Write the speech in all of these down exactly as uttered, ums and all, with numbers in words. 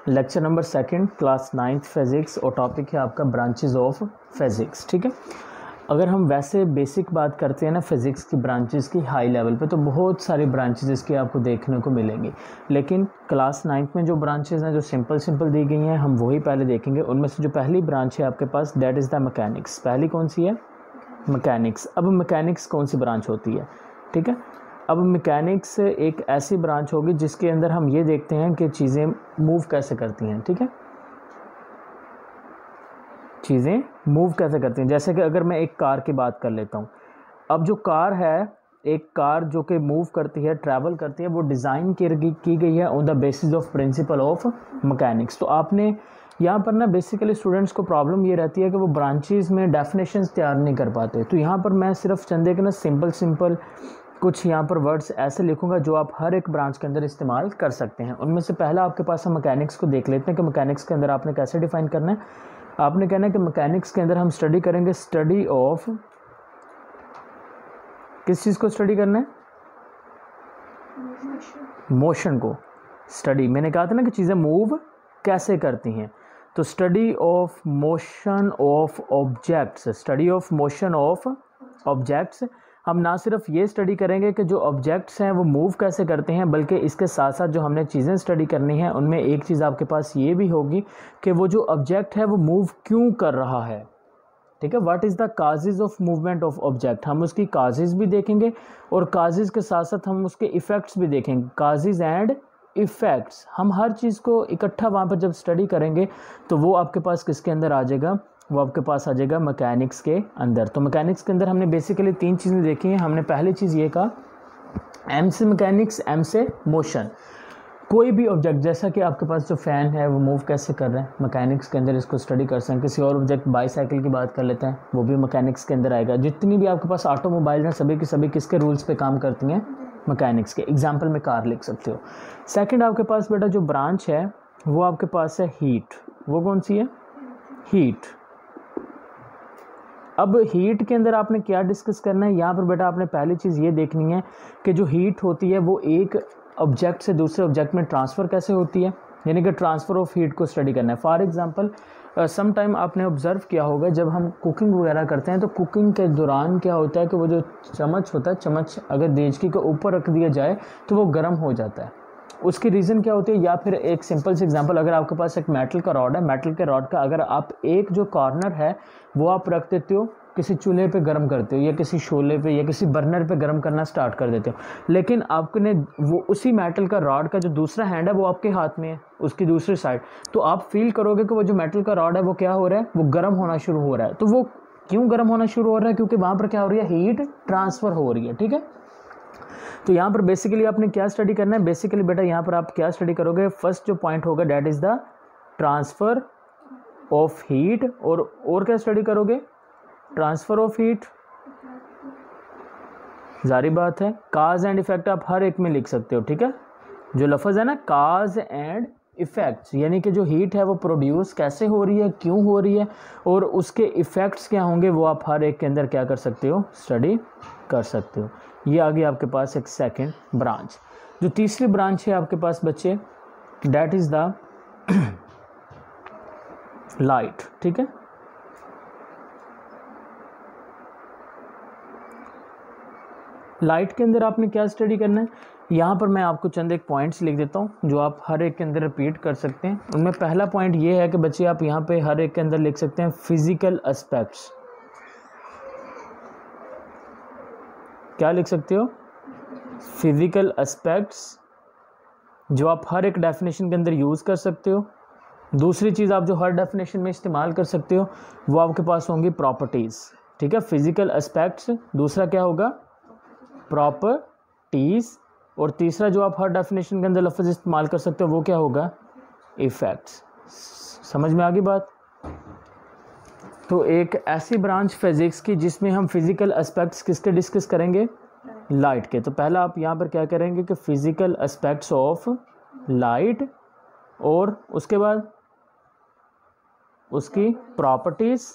Lecture number second, class ninth physics, और topic है आपका ब्रांचेस ऑफ फिज़िक्स। ठीक है, अगर हम वैसे बेसिक बात करते हैं ना फिज़िक्स की ब्रांचेस की हाई लेवल पे, तो बहुत सारी ब्रांचेस इसकी आपको देखने को मिलेंगी। लेकिन क्लास नाइन्थ में जो ब्रांचेस हैं जो सिंपल सिंपल दी गई हैं, हम वही पहले देखेंगे। उनमें से जो पहली ब्रांच है आपके पास, दैट इज़ द मैकेनिक्स। पहली कौन सी है? मैकेनिक्स। अब मैकेनिक्स कौन सी ब्रांच होती है? ठीक है, अब मैकेनिक्स एक ऐसी ब्रांच होगी जिसके अंदर हम ये देखते हैं कि चीज़ें मूव कैसे करती हैं। ठीक है, चीज़ें मूव कैसे करती हैं। जैसे कि अगर मैं एक कार की बात कर लेता हूँ, अब जो कार है, एक कार जो कि मूव करती है, ट्रैवल करती है, वो डिज़ाइन की गई है on the basis of principle of mechanics. तो आपने यहाँ पर ना बेसिकली स्टूडेंट्स को प्रॉब्लम ये रहती है कि वो ब्रांचेस में डेफिनेशंस तैयार नहीं कर पाते। तो यहाँ पर मैं सिर्फ चंदे के ना सिंपल सिंपल कुछ यहाँ पर वर्ड्स ऐसे लिखूंगा जो आप हर एक ब्रांच के अंदर इस्तेमाल कर सकते हैं। उनमें से पहला आपके पास हम मैकेनिक्स को देख लेते हैं कि मैकेनिक्स के अंदर आपने कैसे डिफाइन करना है। आपने कहना है कि मैकेनिक्स के अंदर हम स्टडी करेंगे स्टडी ऑफ, किस चीज़ को स्टडी करना है? मोशन को स्टडी। मैंने कहा था ना कि चीज़ें मूव कैसे करती हैं, तो study of motion of objects. Study of motion of objects. हम ना सिर्फ ये स्टडी करेंगे कि जो ऑब्जेक्ट्स हैं वो मूव कैसे करते हैं, बल्कि इसके साथ साथ जो हमने चीज़ें स्टडी करनी है उनमें एक चीज़ आपके पास ये भी होगी कि वो जो ऑब्जेक्ट है वो मूव क्यों कर रहा है। ठीक है, what is the causes of movement of object. हम उसकी काजेज़ भी देखेंगे और काजेज़ के साथ साथ हम उसके इफ़ेक्ट्स भी देखेंगे। काजेज़ एंड इफ़ेक्ट्स, हम हर चीज़ को इकट्ठा वहाँ पर जब स्टडी करेंगे तो वो आपके पास किसके अंदर आ जाएगा? वो आपके पास आ जाएगा मैकेनिक्स के अंदर। तो मैकेनिक्स के अंदर हमने बेसिकली तीन चीज़ें देखी हैं। हमने पहली चीज़ ये कहा, एम से मैकेनिक्स, एम से मोशन। कोई भी ऑब्जेक्ट, जैसा कि आपके पास जो फ़ैन है वो मूव कैसे कर रहे हैं, मैकेनिक्स के अंदर इसको स्टडी कर सकते हैं। किसी और ऑब्जेक्ट, बाईसाइकिल की बात कर लेते हैं, वो भी मैकेनिक्स के अंदर आएगा। जितनी भी आपके पास ऑटोमोबाइल हैं सभी की सभी किसके रूल्स पे काम करती हैं? मैकेनिक्स के। एग्जाम्पल में कार लिख सकते हो। सेकेंड आपके पास बेटा जो ब्रांच है वो आपके पास है हीट। वो कौन सी है? हीट। अब हीट के अंदर आपने क्या डिस्कस करना है यहाँ पर बेटा? आपने पहली चीज़ ये देखनी है कि जो हीट होती है वो एक ऑब्जेक्ट से दूसरे ऑब्जेक्ट में ट्रांसफ़र कैसे होती है, यानी कि ट्रांसफ़र ऑफ हीट को स्टडी करना है। फॉर एग्जांपल सम टाइम आपने ऑब्ज़र्व किया होगा जब हम कुकिंग वगैरह करते हैं तो कुकिंग के दौरान क्या होता है कि वो जो चम्मच होता है, चम्मच अगर देचकी के ऊपर रख दिया जाए तो वो गर्म हो जाता है। उसकी रीज़न क्या होती है? या फिर एक सिंपल सी एग्जांपल, अगर आपके पास एक मेटल का रॉड है, मेटल के रॉड का अगर आप एक जो कॉर्नर है वो आप रख देते हो, किसी चूल्हे पे गर्म करते हो या किसी शोले पे या किसी बर्नर पे गर्म करना स्टार्ट कर देते हो, लेकिन आपने वो उसी मेटल का रॉड का जो दूसरा हैंड है वो आपके हाथ में है, उसकी दूसरी साइड, तो आप फील करोगे कि वो जो मेटल का रॉड है वो क्या हो रहा है? वो गर्म होना शुरू हो रहा है। तो वो क्यों गर्म होना शुरू हो रहा है? क्योंकि वहाँ पर क्या हो रही है? हीट ट्रांसफ़र हो रही है। ठीक है, तो यहाँ पर बेसिकली आपने क्या स्टडी करना है? बेसिकली बेटा यहाँ पर आप क्या स्टडी करोगे? फर्स्ट जो पॉइंट होगा that is the transfer of heat. और और क्या स्टडी करोगे? Transfer of heat. जारी बात है, काज एंड इफेक्ट आप हर एक में लिख सकते हो। ठीक है, जो लफ्ज़ है ना काज एंड इफ़ेक्ट्स, यानी कि जो हीट है वो प्रोड्यूस कैसे हो रही है, क्यों हो रही है, और उसके इफ़ेक्ट्स क्या होंगे, वो आप हर एक के अंदर क्या कर सकते हो? स्टडी कर सकते हो। ये आ गया आपके पास एक सेकंड ब्रांच। जो तीसरी ब्रांच है आपके पास बच्चे, डैट इज़ द लाइट। ठीक है, लाइट के अंदर आपने क्या स्टडी करना है? यहाँ पर मैं आपको चंद एक पॉइंट्स लिख देता हूँ जो आप हर एक के अंदर रिपीट कर सकते हैं। उनमें पहला पॉइंट ये है कि बच्चे आप यहाँ पे हर एक के अंदर लिख सकते हैं फिजिकल एस्पेक्ट्स। क्या लिख सकते हो? फिजिकल एस्पेक्ट्स, जो आप हर एक डेफिनेशन के अंदर यूज़ कर सकते हो। दूसरी चीज़ आप जो हर डेफिनेशन में इस्तेमाल कर सकते हो वो आपके पास होंगी प्रॉपर्टीज़। ठीक है, फिजिकल एस्पेक्ट्स, दूसरा क्या होगा? प्रॉपर्टीज़, और तीसरा जो आप हर डेफिनेशन के अंदर लफ्ज़ इस्तेमाल कर सकते हो वो क्या होगा? इफ़ेक्ट्स। समझ में आ गई बात? तो एक ऐसी ब्रांच फिज़िक्स की जिसमें हम फिज़िकल एस्पेक्ट्स किसके डिस्कस करेंगे? लाइट के। तो पहला आप यहाँ पर क्या करेंगे कि फिज़िकल एस्पेक्ट्स ऑफ लाइट, और उसके बाद उसकी प्रॉपर्टीज़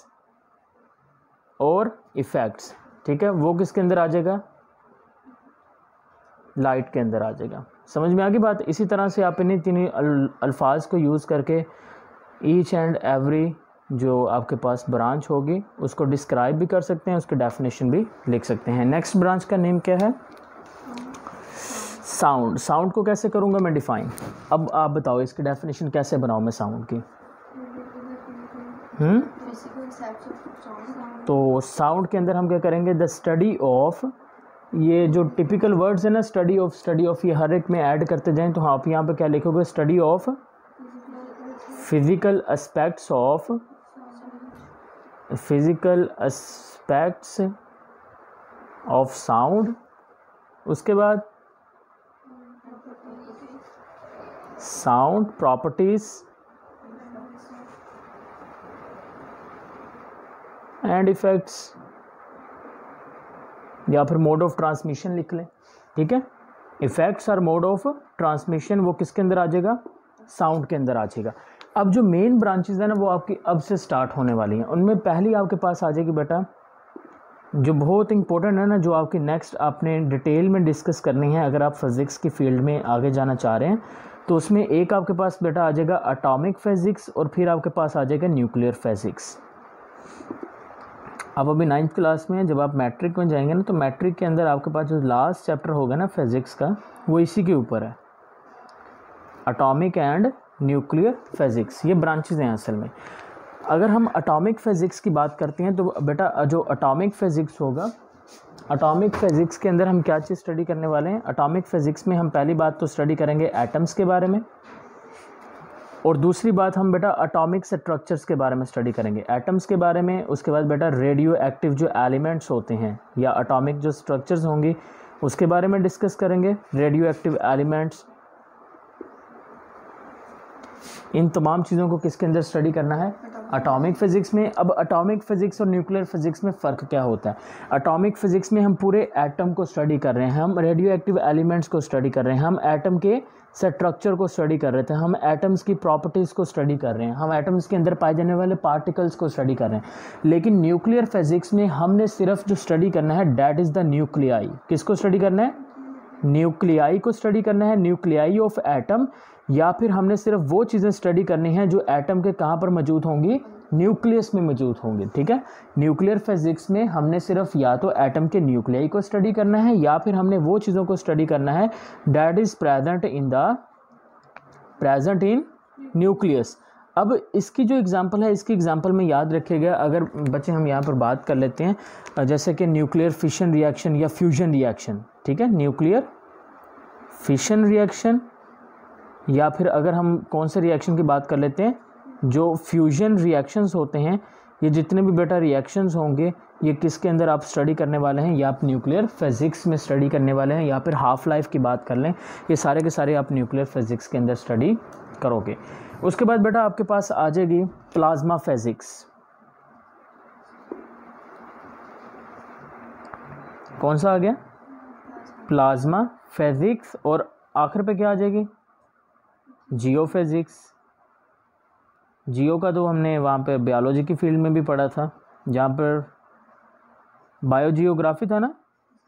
और इफ़ेक्ट्स। ठीक है, वो किसके अंदर आ जाएगा? लाइट के अंदर आ जाएगा। समझ में आ गई बात। इसी तरह से आप इन्हीं तीन अल्फाज को यूज़ करके ईच एंड एवरी जो आपके पास ब्रांच होगी उसको डिस्क्राइब भी कर सकते हैं, उसकी डेफिनेशन भी लिख सकते हैं। नेक्स्ट ब्रांच का नेम क्या है? साउंड। साउंड को कैसे करूँगा मैं डिफ़ाइन? अब आप बताओ इसकी डेफिनेशन कैसे बनाऊँ मैं साउंड की? हम्म तो साउंड के अंदर हम क्या करेंगे? द स्टडी ऑफ, ये जो टिपिकल वर्ड्स है ना, स्टडी ऑफ स्टडी ऑफ, ये हर एक में ऐड करते जाएं तो आप यहाँ पे क्या लिखोगे? Study of physical aspects of physical aspects of sound. उसके बाद साउंड प्रॉपर्टीज एंड इफेक्ट्स, या फिर मोड ऑफ ट्रांसमिशन लिख लें, ठीक है। इफेक्ट्स और मोड ऑफ ट्रांसमिशन वो किसके अंदर आ जाएगा? साउंड के अंदर आ जाएगा। अब जो मेन ब्रांचेस है ना वो आपकी अब से स्टार्ट होने वाली हैं। उनमें पहली आपके पास आ जाएगी बेटा जो बहुत इंपॉर्टेंट है ना, जो आपकी नेक्स्ट आपने डिटेल में डिस्कस करनी है अगर आप फिज़िक्स की फील्ड में आगे जाना चाह रहे हैं। तो उसमें एक आपके पास बेटा आ जाएगा एटॉमिक फिज़िक्स और फिर आपके पास आ जाएगा न्यूक्लियर फिज़िक्स। अब अभी नाइन्थ क्लास में जब आप मैट्रिक में जाएंगे ना तो मैट्रिक के अंदर आपके पास जो लास्ट चैप्टर होगा ना फिज़िक्स का वो इसी के ऊपर है, एटॉमिक एंड न्यूक्लियर फिज़िक्स। ये ब्रांचेस हैं असल में। अगर हम एटॉमिक फ़िज़िक्स की बात करते हैं तो बेटा जो एटॉमिक फ़िज़िक्स होगा, एटॉमिक फ़िज़िक्स के अंदर हम क्या चीज़ स्टडी करने वाले हैं? एटॉमिक फ़िज़िक्स में हम पहली बात तो स्टडी करेंगे एटम्स के बारे में, और दूसरी बात हम बेटा एटॉमिक स्ट्रक्चर्स के बारे में स्टडी करेंगे, एटम्स के बारे में। उसके बाद बेटा रेडियो एक्टिव जो एलिमेंट्स होते हैं या एटॉमिक जो स्ट्रक्चर्स होंगी उसके बारे में डिस्कस करेंगे, रेडियो एक्टिव एलिमेंट्स। इन तमाम चीज़ों को किसके अंदर स्टडी करना है? एटॉमिक फ़िज़िक्स में। अब एटॉमिक फ़िज़िक्स और न्यूक्लियर फ़िज़िक्स में फ़र्क क्या होता है? एटॉमिक फ़िज़िक्स में हम पूरे एटम को स्टडी कर रहे हैं, हम रेडियो एक्टिव एलिमेंट्स को स्टडी कर रहे हैं, हम एटम के स्ट्रक्चर को स्टडी कर रहे थे, हम एटम्स की प्रॉपर्टीज़ को स्टडी कर रहे हैं, हम एटम्स के अंदर पाए जाने वाले पार्टिकल्स को स्टडी कर रहे हैं। लेकिन न्यूक्लियर फ़िज़िक्स में हमने सिर्फ जो स्टडी करना है डैट इज़ द न्यूक्लियाई। किसको स्टडी करना है? न्यूक्लियाई को स्टडी करना है, न्यूक्लियाई ऑफ एटम। या फिर हमने सिर्फ वो चीज़ें स्टडी करनी है जो एटम के कहाँ पर मौजूद होंगी? न्यूक्लियस में मौजूद होंगे, ठीक है। न्यूक्लियर फिज़िक्स में हमने सिर्फ या तो एटम के न्यूक्लियाई को स्टडी करना है या फिर हमने वो चीज़ों को स्टडी करना है that is present in the present in nucleus. अब इसकी जो एग्जांपल है, इसकी एग्जांपल में याद रखिएगा, अगर बच्चे हम यहाँ पर बात कर लेते हैं जैसे कि न्यूक्लियर फिशन रिएक्शन या फ्यूजन रिएक्शन, ठीक है, न्यूक्लियर फिशन रिएक्शन, या फिर अगर हम कौन से रिएक्शन की बात कर लेते हैं, जो फ्यूजन रिएक्शंस होते हैं, ये जितने भी बेटा रिएक्शंस होंगे ये किसके अंदर आप स्टडी करने वाले हैं? या आप न्यूक्लियर फिज़िक्स में स्टडी करने वाले हैं। या फिर हाफ लाइफ की बात कर लें, ये सारे के सारे आप न्यूक्लियर फिज़िक्स के अंदर स्टडी करोगे। उसके बाद बेटा आपके पास आ जाएगी प्लाज्मा फिज़िक्स। कौन सा आ गया? Plasma physics. और आखिर पे क्या आ जाएगी? जियो फिज़िक्स। जियो का तो हमने वहाँ पे बायोलॉजी की फील्ड में भी पढ़ा था, जहाँ पर बायोजियोग्राफी था ना,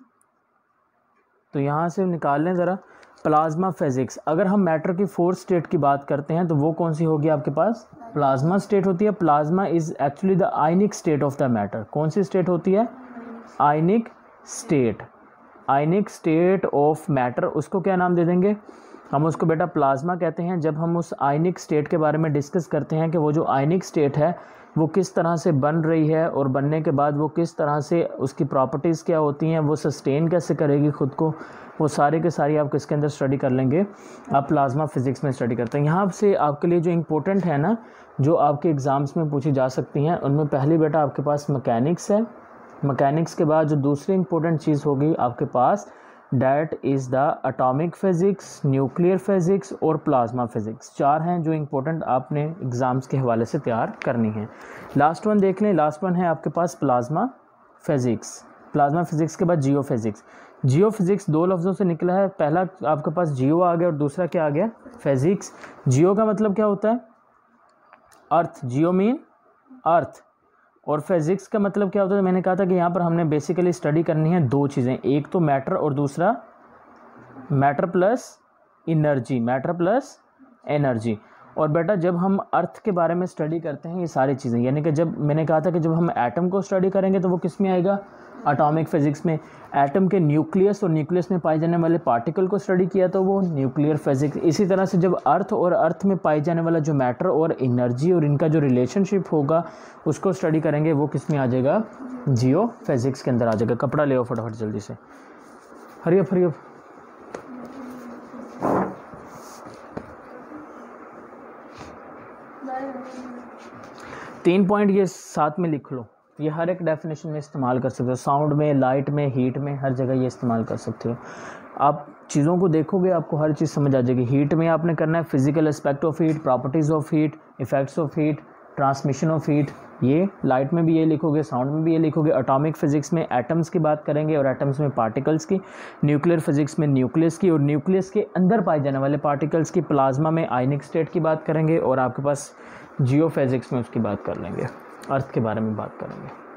तो यहाँ से निकाल लें ज़रा प्लाज्मा फिज़िक्स। अगर हम मैटर की फोर्थ स्टेट की बात करते हैं तो वो कौन सी होगी आपके पास? प्लाज्मा स्टेट होती है। Plasma is actually the ionic state of the matter. कौन सी स्टेट होती है? Ionic state. Ionic state of matter, उसको क्या नाम दे देंगे हम? उसको बेटा प्लाज्मा कहते हैं। जब हम उस आयनिक स्टेट के बारे में डिस्कस करते हैं कि वो जो आयनिक स्टेट है वो किस तरह से बन रही है और बनने के बाद वो किस तरह से उसकी प्रॉपर्टीज़ क्या होती हैं, वो सस्टेन कैसे करेगी ख़ुद को, वो सारे के सारी आप किसके अंदर स्टडी कर लेंगे? आप प्लाज्मा फिज़िक्स में स्टडी करते हैं। यहाँ से आपके लिए जो इम्पोर्टेंट है ना, जो आपके एग्ज़ाम्स में पूछी जा सकती हैं, उनमें पहली बेटा आपके पास मैकेनिक्स है। मैकेनिक्स के बाद जो दूसरी इम्पोर्टेंट चीज़ होगी आपके पास that is the atomic physics, nuclear physics और प्लाज्मा फ़िज़िक्स। चार हैं जो इम्पोर्टेंट आपने एग्ज़ाम्स के हवाले से तैयार करनी है। लास्ट वन देख लें, लास्ट वन है आपके पास प्लाज्मा फ़िज़िक्स। प्लाज्मा फ़िज़िक्स के बाद जियो फिज़िक्स। जियो फिज़िक्स दो लफ्ज़ों से निकला है, पहला आपके पास जियो आ गया और दूसरा क्या आ गया? फिज़िक्स। जियो का मतलब क्या होता है? अर्थ। Geo mean earth. और फिज़िक्स का मतलब क्या होता है? मैंने कहा था कि यहाँ पर हमने बेसिकली स्टडी करनी है दो चीज़ें, एक तो मैटर और दूसरा matter plus energy, matter plus energy. और बेटा जब हम अर्थ के बारे में स्टडी करते हैं ये सारी चीज़ें, यानी कि जब मैंने कहा था कि जब हम एटम को स्टडी करेंगे तो वो किस में आएगा, एटॉमिक फिजिक्स में। एटम के न्यूक्लियस और न्यूक्लियस में पाए जाने वाले पार्टिकल को स्टडी किया तो वो न्यूक्लियर फिजिक्स। इसी तरह से जब अर्थ और अर्थ में पाए जाने वाला जो मैटर और एनर्जी और इनका जो रिलेशनशिप होगा उसको स्टडी करेंगे, वो किस में आ जाएगा, जियो फिजिक्स के अंदर आ जाएगा। कपड़ा ले आओ फटाफट जल्दी से, हरी अप हरी अप। तीन पॉइंट ये साथ में लिख लो, ये हर एक डेफिनेशन में इस्तेमाल कर सकते हो, साउंड में, लाइट में, हीट में, हर जगह ये इस्तेमाल कर सकते हो। आप चीज़ों को देखोगे आपको हर चीज़ समझ आ जाएगी। हीट में आपने करना है physical aspect of heat, properties of heat, effects of heat, transmission of heat. ये लाइट में भी ये लिखोगे, साउंड में भी ये लिखोगे। एटॉमिक फिजिक्स में एटम्स की बात करेंगे और एटम्स में पार्टिकल्स की। न्यूक्लियर फिजिक्स में न्यूक्लियस की और न्यूक्लियस के अंदर पाए जाने वाले पार्टिकल्स की। प्लाज्मा में आयनिक स्टेट की बात करेंगे और आपके पास जियो फिजिक्स में उसकी बात कर लेंगे, अर्थ के बारे में बात करेंगे।